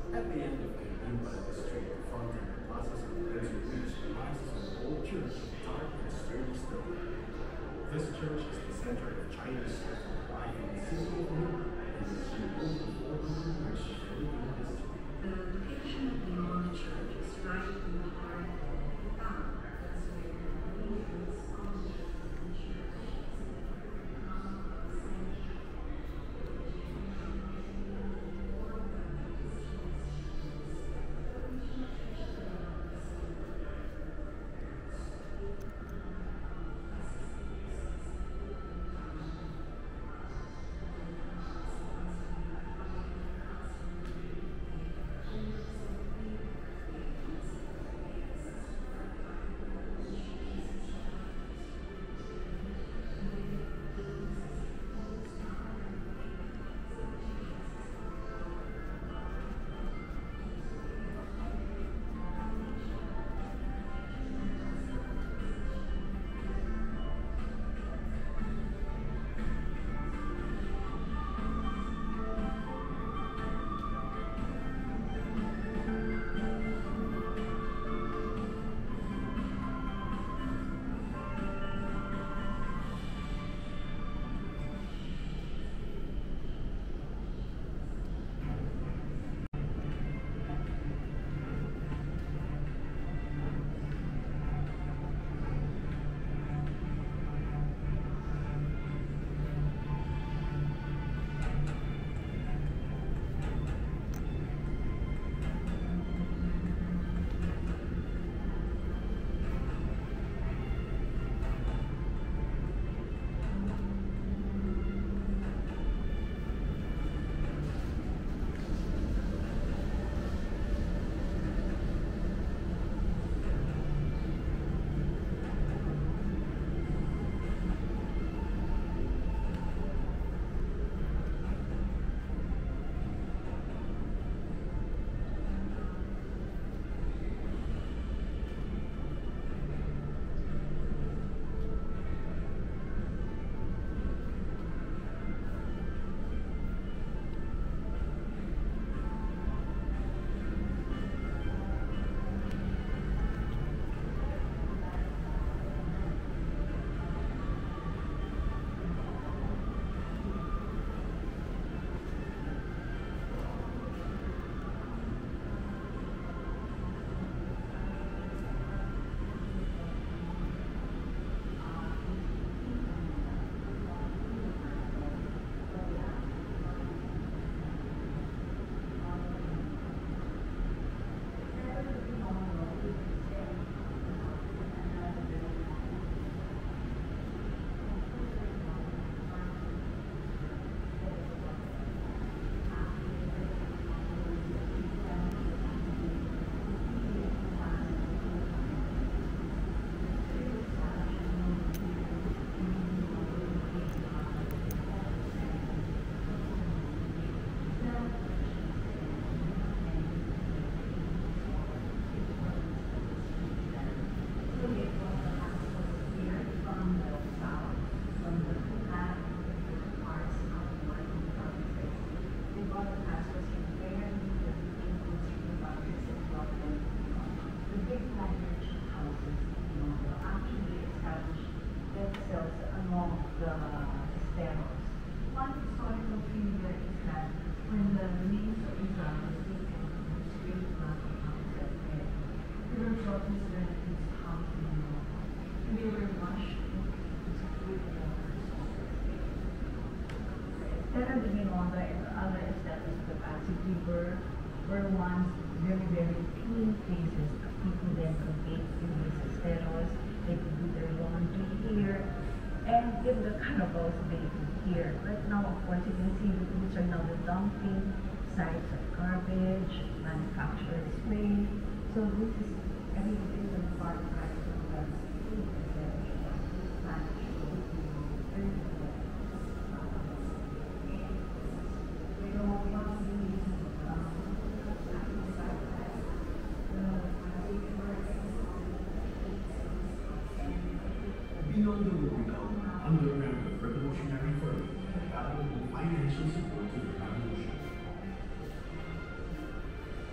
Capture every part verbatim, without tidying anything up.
At the end of the Binondo Street, fronting the Plaza San Pedro, reach rises an old church of dark and sturdy stone. This church is the center of China's Catholic life and the symbol of Manila, and is ruled for four hundred years of Philippine history. The location of the Binondo Church is right in the heart of the town. That's where the religions of the church. Second, the Binondo and other established capacity were, were once very, very clean places. People then could eat in these esteros, they could do their laundry here, and give the carnivals baby here. Right now, of course, you can see that these are now the dumping sites of garbage, manufacturers' waste. So this is everything in the part right from the food Binondo will become underground of revolutionary firm and valuable financial support to the revolution.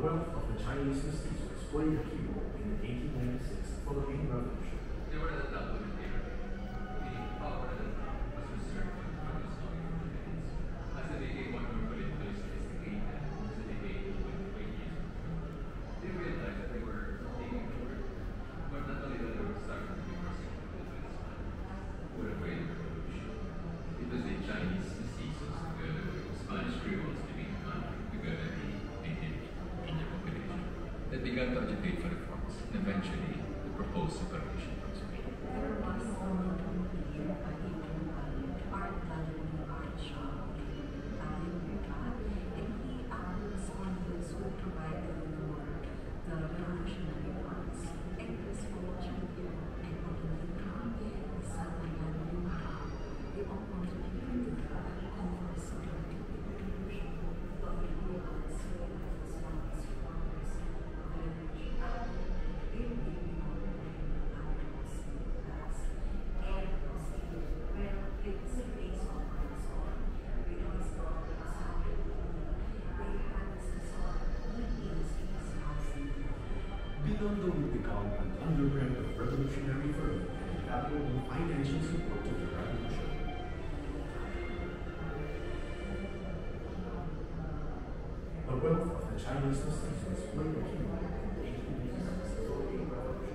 wealth of the Chinese mestizos played a key role in the eighteen ninety-six Philippine Revolution. They were at the top of the table. The power at the top was reserved for the strongest of the Philippines. As the decade one more put in place sophisticated as the decade twenty-five years ago. They realized that they were taking over, but not only that they were starting to be perceived as the who would have created the revolution. It was the Chinese mestizos together with the Spanish Creoles living in the country together with the native Indian population that began to agitate for reforms and eventually the proposed separation from Spain. There was someone here at Katipunan, art gallery, art shop, Italian America, and he um, was one of those who provided for the revolutionary arts. And this whole champion and Katipunan, the Satayan Museum, they all contributed to the conference of the revolution. But we realized that as long as we founders of the revolution, they really Binondo would become an underground of revolutionary fervor and capital and financial support to the revolution. The wealth of the Chinese mestizos played a key role in the eighteen ninety-six Philippine Revolution.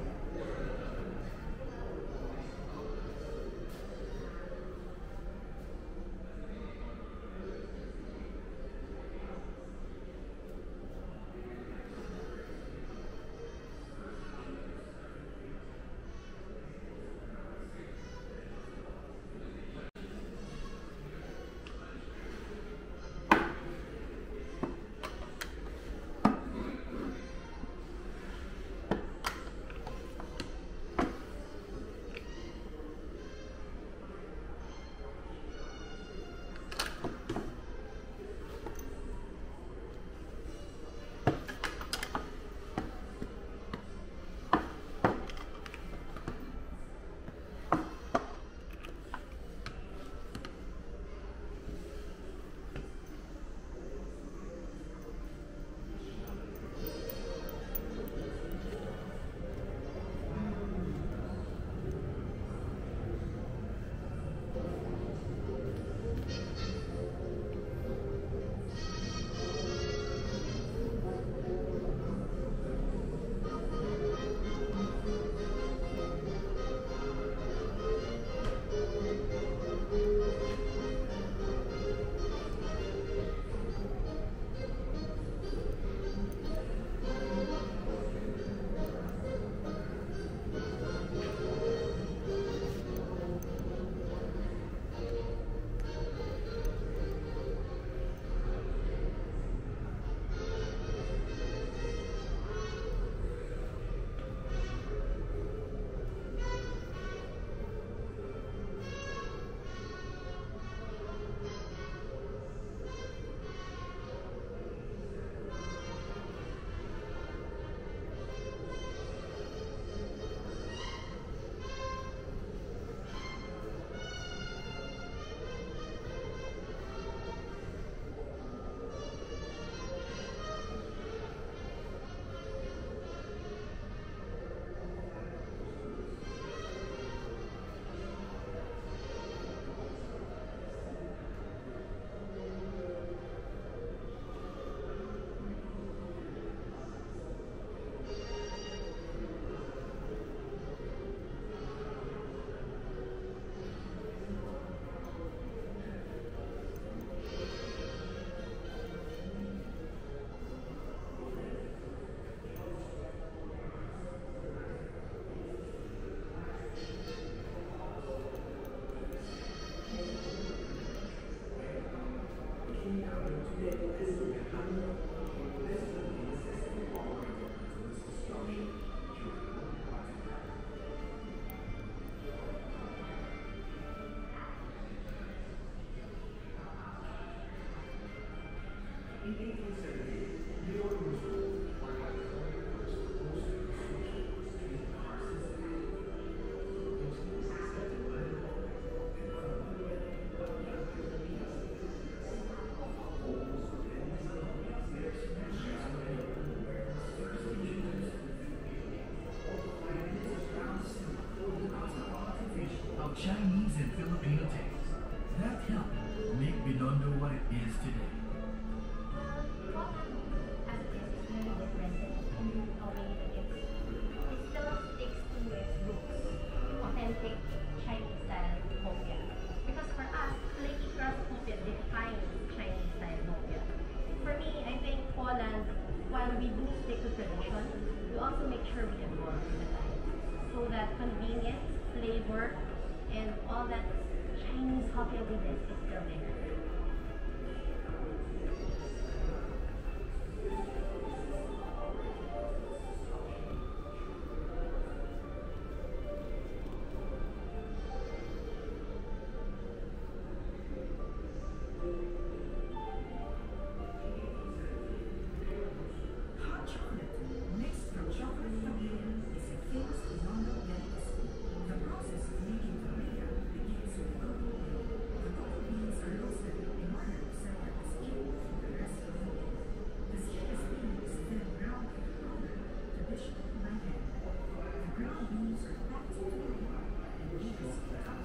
culturally involved in the time. So that convenience, flavor, and all that Chinese hospitality is still there. Hot chocolate mixed from chocolate vanilla is a famous Binondo delicacy. The process of making vanilla begins with cocoa bean. The cocoa beans are roasted in order to separate the skin from the rest of the bean. The skin is beans is then ground into powder, traditionally by hand. The ground beans are packed into a jar and used to cut.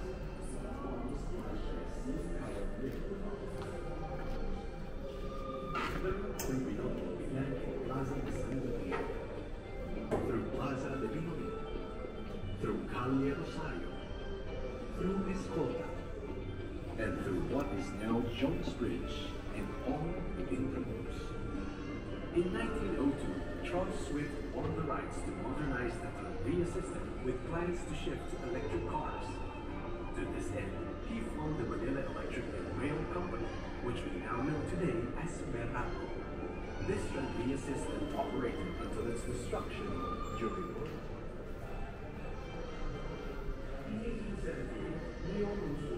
When Binondo began in Plaza de San Miguel, through Plaza de Binondo, through Calle Rosario, through Escolta, and through what is now Jones Bridge, and all the intermoves. In nineteen oh two, Charles Swift won the rights to modernize the Tranvia system with plans to shift to electric cars. To this end, he formed the Manila Electric and Rail Company, which we now know today as Meralco. This Tranvia system operated until its destruction during World War Two. In eighteen seventy, Leo Roosevelt